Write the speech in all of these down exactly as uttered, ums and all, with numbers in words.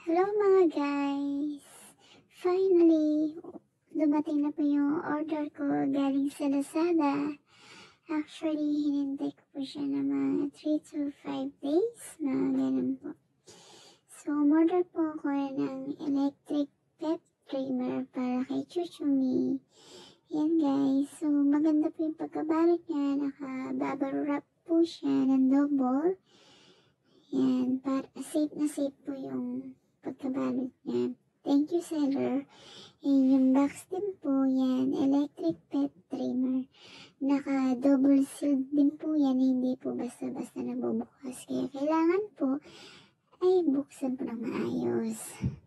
Hello mga guys! Finally, dumating na po yung order ko galing sa Lazada. Actually, hinintay ko po siya na mga three to five days, mga ganun po. So, umorder po ako ng electric pet trimmer para kay Chuchumi. Yan guys, so maganda po yung pagkabalot niya, naka-bubble wrap po siya ng double. Yan, para safe na safe po yung pagkabalot niya. Thank you, seller. And yung box din po, yan, electric pet trimmer. Naka-double sealed din po yan, hindi po basta-basta nabubukas. Kaya kailangan po ay buksan po ng maayos.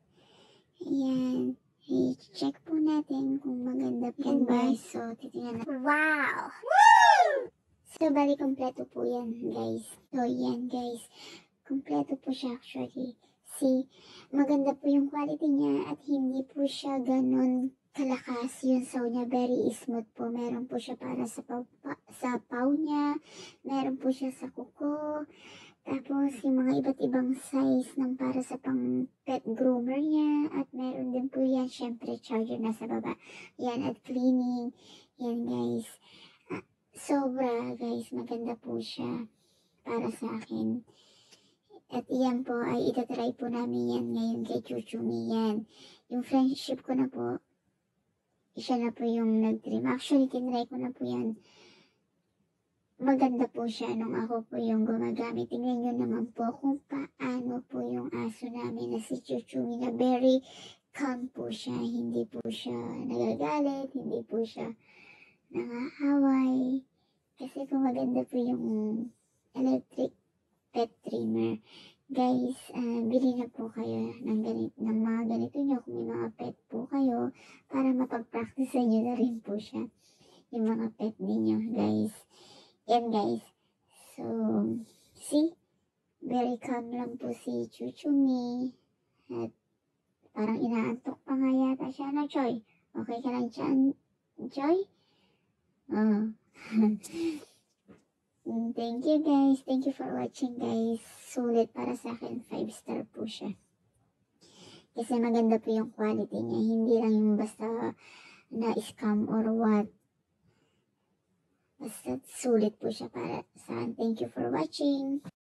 Ayan. I-check po natin kung maganda po yan, guys. So, titingnan natin. Wow! Woo! So, bali, kompleto po yan, guys. So, yan, guys. Kompleto po siya actually. See, maganda po yung quality niya at hindi po siya ganun kalakas yung saw niya. Very smooth po. Meron po siya para sa paw, pa, sa paw niya. Meron po siya sa kuko. Tapos yung mga iba't ibang size ng para sa pang pet groomer niya. At meron din po yan, syempre charger na sa baba. Yan at cleaning. Yan guys. Ah, sobra guys, maganda po siya para sa akin. At iyan po ay itatry po namin yan ngayon kay Chuchumi yan. Yung friendship ko na po, siya na po yung nag-trim. Actually, tinry ko na po yan. Maganda po siya nung ako po yung gumagamit. Tingnan nyo naman po kung paano po yung aso namin na si Chuchumi na very calm po siya. Hindi po siya nagagalit, hindi po siya nangaaway. Kasi po maganda po yung electric pet trimmer. Guys, uh, bili na po kayo ng, ganit, ng mga ganito nyo kung may mga pet po kayo para mapag-practice nyo na rin po siya yung mga pet ninyo, guys. Yan, guys. So, see? Very calm lang po si Chuchumi. At parang inaantok pa nga yata siya. No, Choy? Okay ka lang dyan, Choy? Oh. Thank you guys. Thank you for watching guys. Sulit para sa akin. five star po siya. Kasi maganda po yung quality niya. Hindi lang yung basta na-scam or what. Basta sulit po siya para sa akin. Thank you for watching.